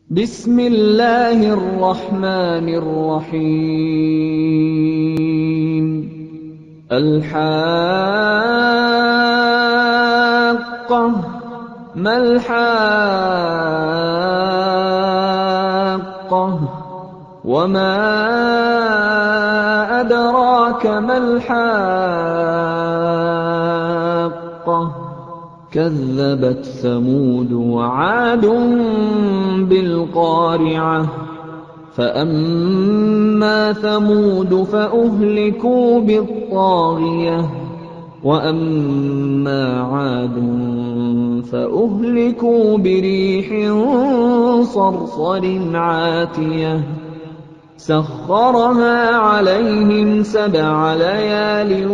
بسم الله الرحمن الرحيم الحاقة ما الحاقة وما أدراك ما الحاقة كذبت ثمود وعاد بالقارعة فأما ثمود فأهلكوا بالطاغية وأما عاد فأهلكوا بريح صرصر عاتية سخرها عليهم 7 ليال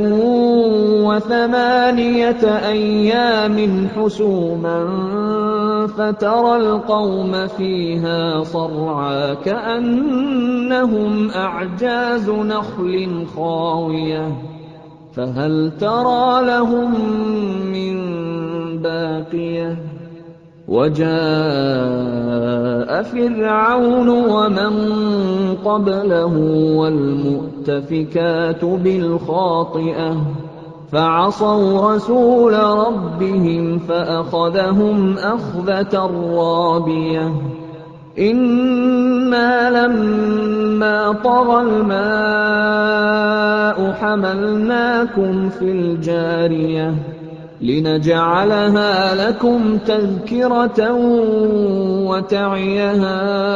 و8 أيام حسوما فترى القوم فيها صرعى كأنهم أعجاز نخل خاوية فهل ترى لهم من باقية وجاء فرعون ومن قبله والمؤتفكات بالخاطئة فعصوا رسول ربهم فأخذهم أخذة رابية إنا لما طغى الماء حملناكم في الجارية لنجعلها لكم تذكرة وتعيها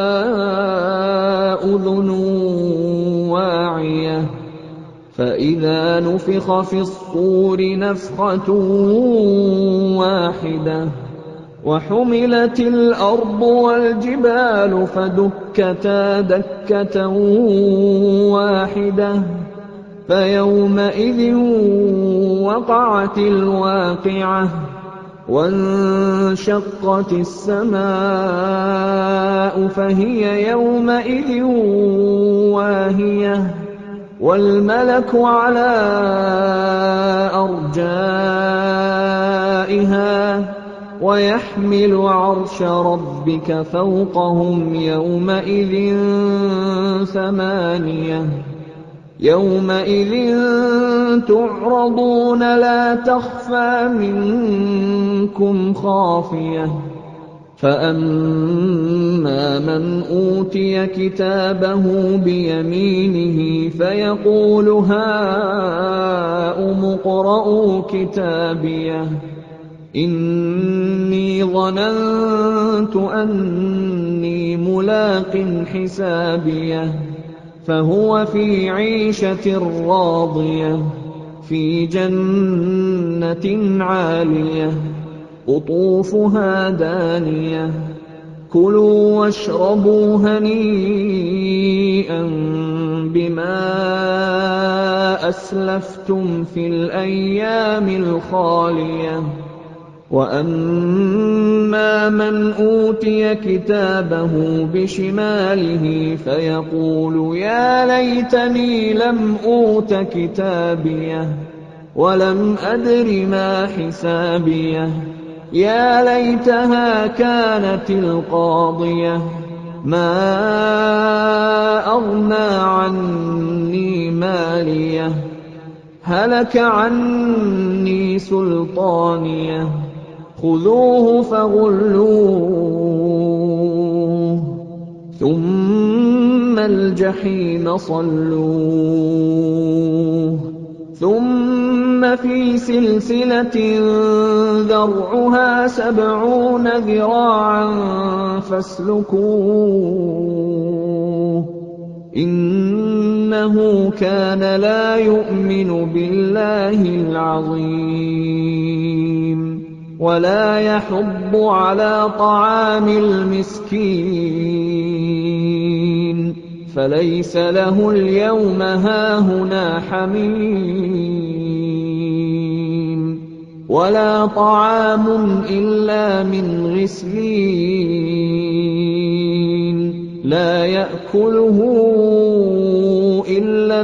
أذن واعية فإذا نفخ في الصور نفخة واحدة وحملت الأرض والجبال فدكتا دكة واحدة فيومئذ وقعت الواقعة وانشقت السماء فهي يومئذ واهية والملك على أرجائها ويحمل عرش ربك فوقهم يومئذ 8 يومئذ تعرضون لا تخفى منكم خافية فأما من أوتي كتابه بيمينه فيقول هاؤم اقرءوا كتابيه إني ظننت أني ملاق حسابيه فهو في عيشة راضية في جنة عالية قطوفها دانية كلوا واشربوا هنيئا بما أسلفتم في الأيام الخالية وأما من أوتي كتابه بشماله فيقول يا ليتني لم أوت كتابيه ولم أدر ما حسابيه يا ليتها كانت القاضية ما أغنى عني ماليه هلك عني سلطانيه خذوه فغلوه ثم الجحيم صلوه ثم في سلسلة ذرعها 70 ذراعا فاسلكوه إنه كان لا يؤمن بالله العظيم ولا يحض على طعام المسكين فليس له اليوم هاهنا حميم ولا طعام إلا من غسلين لا يأكله إلا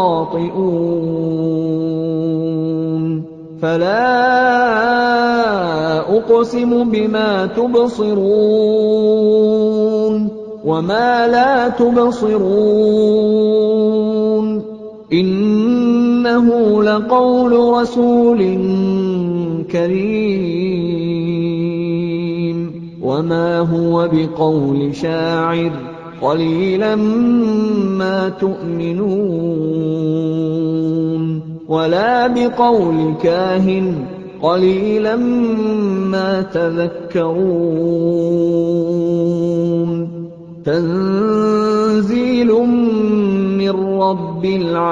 الخاطئون فلا أقسم بما تبصرون وَمَا لَا تُبْصِرُونَ إِنَّهُ لَقَوْلُ رَسُولٍ كَرِيمٍ وَمَا هُوَ بِقَوْلِ شَاعِرٍ قَلِيلًا مَا تُؤْمِنُونَ وَلَا بِقَوْلِ كَاهِنٍ قَلِيلًا مَا تَذَكَّرُونَ تَنزِيلٌ مِّن رَّبِّ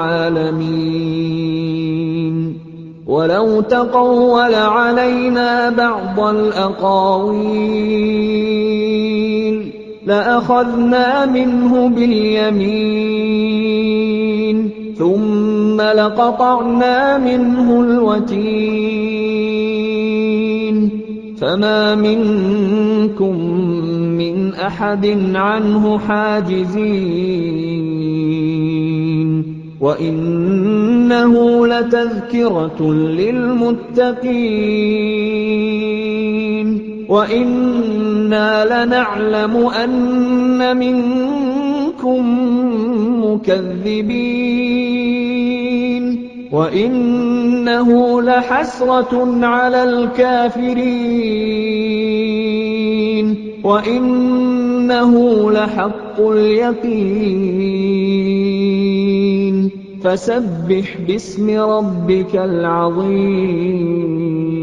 الْعَالَمِينَ وَلَوْ تَقَوَّلَ عَلَيْنَا بَعْضَ الْأَقَاوِيلِ لَأَخَذْنَا مِنْهُ بِالْيَمِينِ ثُمَّ لَقَطَعْنَا مِنْهُ الْوَتِينَ فَمَا مِنكُم مِّنْ أَحَدٍ عَنْهُ حَاجِزِينَ وَإِنَّهُ لَتَذْكِرَةٌ لِّلْمُتَّقِينَ وَإِنَّا لَنَعْلَمُ أَنَّ مِنكُم مُّكَذِّبِينَ وَإِنَّهُ لَحَسْرَةٌ عَلَى الْكَافِرِينَ وَإِنَّهُ لَحَقُّ الْيَقِينِ فَسَبِّحْ بِاسْمِ رَبِّكَ الْعَظِيمِ